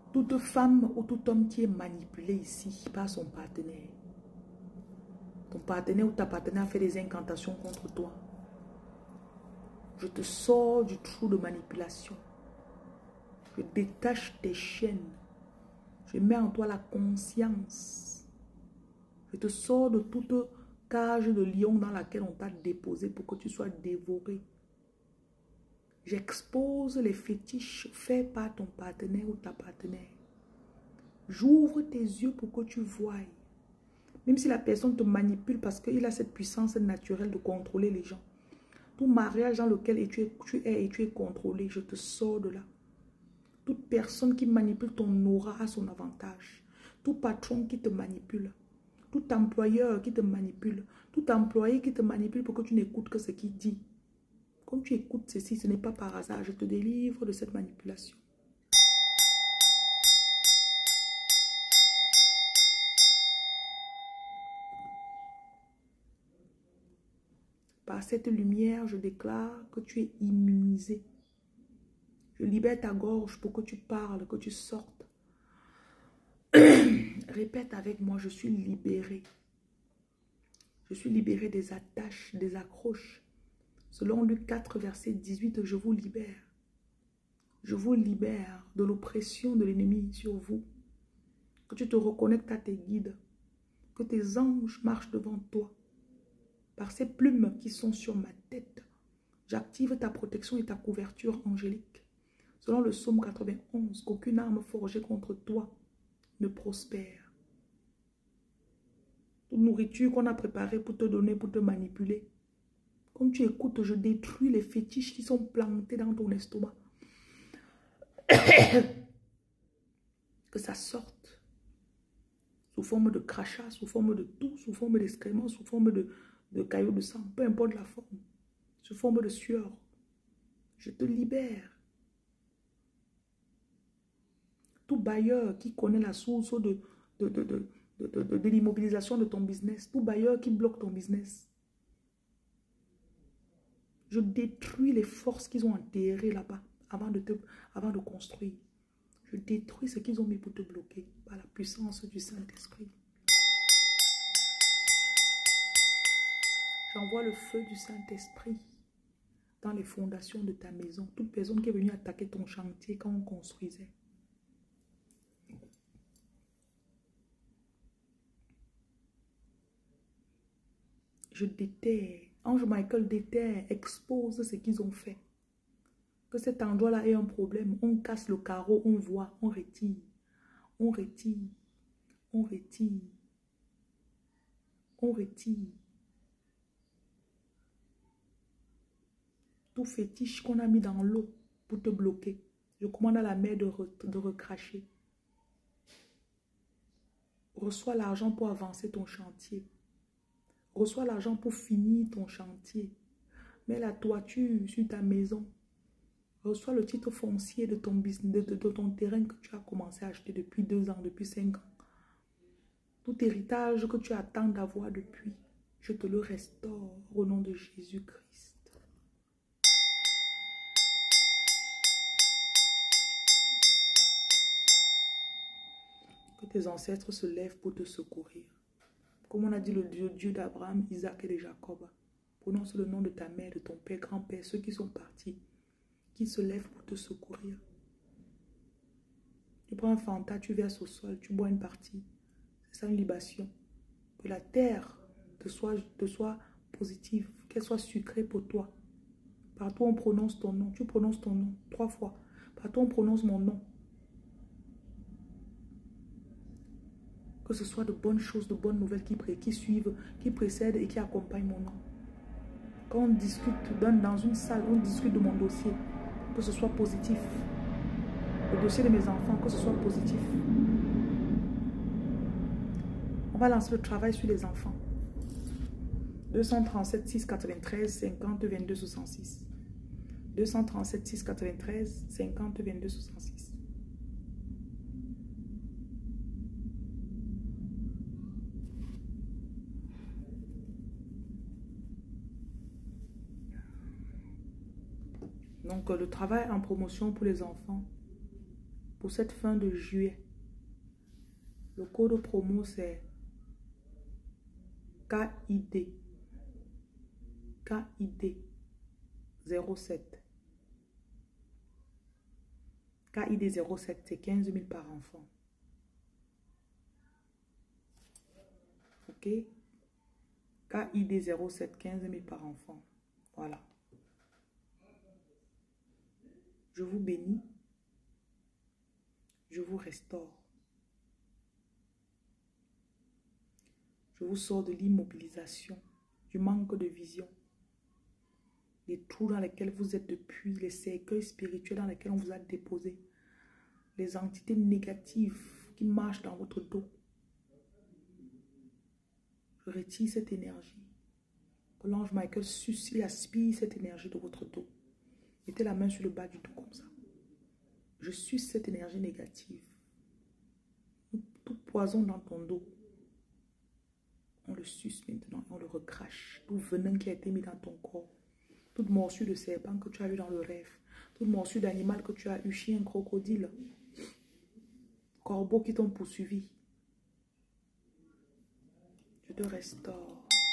Toute femme ou tout homme qui est manipulé ici par son partenaire. Ton partenaire ou ta partenaire a fait des incantations contre toi. Je te sors du trou de manipulation. Je détache tes chaînes. Je mets en toi la conscience. Je te sors de toute cage de lion dans laquelle on t'a déposé pour que tu sois dévoré. J'expose les fétiches faits par ton partenaire ou ta partenaire. J'ouvre tes yeux pour que tu voies. Même si la personne te manipule parce qu'il a cette puissance naturelle de contrôler les gens. Tout mariage dans lequel tu es contrôlé, je te sors de là. Toute personne qui manipule ton aura à son avantage. Tout patron qui te manipule. Tout employeur qui te manipule. Tout employé qui te manipule pour que tu n'écoutes que ce qu'il dit. Quand tu écoutes ceci, ce n'est pas par hasard. Je te délivre de cette manipulation. Par cette lumière, je déclare que tu es immunisé. Je libère ta gorge pour que tu parles, que tu sortes. Répète avec moi, je suis libéré. Je suis libéré des attaches, des accroches. Selon Luc 4, verset 18, je vous libère. Je vous libère de l'oppression de l'ennemi sur vous. Que tu te reconnectes à tes guides. Que tes anges marchent devant toi. Par ces plumes qui sont sur ma tête, j'active ta protection et ta couverture angélique. Selon le psaume 91, qu'aucune arme forgée contre toi ne prospère. Toute nourriture qu'on a préparée pour te donner, pour te manipuler. Comme tu écoutes, je détruis les fétiches qui sont plantés dans ton estomac. Que ça sorte. Sous forme de crachat, sous forme de toux, sous forme d'excréments, sous forme de caillots de sang. Peu importe la forme. Sous forme de sueur. Je te libère. Tout bailleur qui connaît la source de l'immobilisation de ton business. Tout bailleur qui bloque ton business. Je détruis les forces qu'ils ont enterrées là-bas avant de construire. Je détruis ce qu'ils ont mis pour te bloquer par la puissance du Saint-Esprit. J'envoie le feu du Saint-Esprit dans les fondations de ta maison. Toute personne qui est venue attaquer ton chantier quand on construisait. Je déterre. Ange Michael déterre, expose ce qu'ils ont fait. Que cet endroit-là ait un problème. On casse le carreau, on voit, on retire. On retire. On retire. On retire. Tout fétiche qu'on a mis dans l'eau pour te bloquer. Je commande à la mer de recracher. Reçois l'argent pour avancer ton chantier. Reçois l'argent pour finir ton chantier. Mets la toiture sur ta maison. Reçois le titre foncier de ton business, de ton terrain que tu as commencé à acheter depuis 2 ans, depuis 5 ans. Tout héritage que tu attends d'avoir depuis, je te le restaure au nom de Jésus-Christ. Que tes ancêtres se lèvent pour te secourir. Comme on a dit le Dieu d'Abraham, Isaac et de Jacob. Prononce le nom de ta mère, de ton père, grand-père, ceux qui sont partis, qui se lèvent pour te secourir. Tu prends un fanta, tu verses au sol, tu bois une partie. C'est ça une libation. Que la terre te soit positive, qu'elle soit sucrée pour toi. Partout on prononce ton nom, tu prononces ton nom 3 fois. Partout on prononce mon nom. Que ce soit de bonnes choses, de bonnes nouvelles qui suivent, qui précèdent et qui accompagnent mon nom. Quand on discute dans une salle, on discute de mon dossier, que ce soit positif. Le dossier de mes enfants, que ce soit positif. On va lancer le travail sur les enfants. 237 693 50 22 66. 237 693 50 22 66. Donc, le travail en promotion pour les enfants. pour cette fin de juillet. Le code promo, c'est KID. KID 07. KID 07, c'est 15 000 par enfant. Ok? KID 07, 15 000 par enfant. Voilà. Je vous bénis. Je vous restaure. Je vous sors de l'immobilisation, du manque de vision, les trous dans lesquels vous êtes depuis, les cercueils spirituels dans lesquels on vous a déposé, les entités négatives qui marchent dans votre dos. Je retire cette énergie. Que l'ange Michael suce, il aspire cette énergie de votre dos. Mettez la main sur le bas du dos comme ça. Je suce cette énergie négative. Tout poison dans ton dos, on le suce maintenant, on le recrache. Tout venin qui a été mis dans ton corps, toute morsure de serpent que tu as eu dans le rêve, toute morsure d'animal que tu as eu, chien, crocodile, corbeau qui t'ont poursuivi. Je te restaure.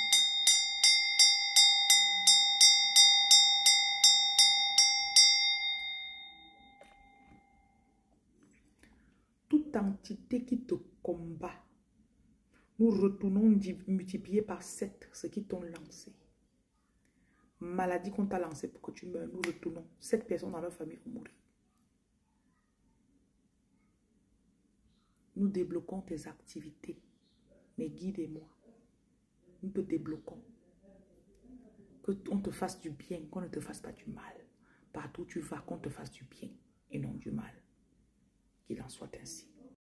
Toute entité qui te combat, nous retournons multiplier par 7 ce qui t'ont lancé. Maladie qu'on t'a lancé pour que tu meurs, nous retournons. 7 personnes dans leur famille vont mourir. Nous débloquons tes activités. Mais guidez-moi. Nous te débloquons. Que on te fasse du bien, qu'on ne te fasse pas du mal. Partout où tu vas, qu'on te fasse du bien et non du mal. Qu'il en soit ainsi.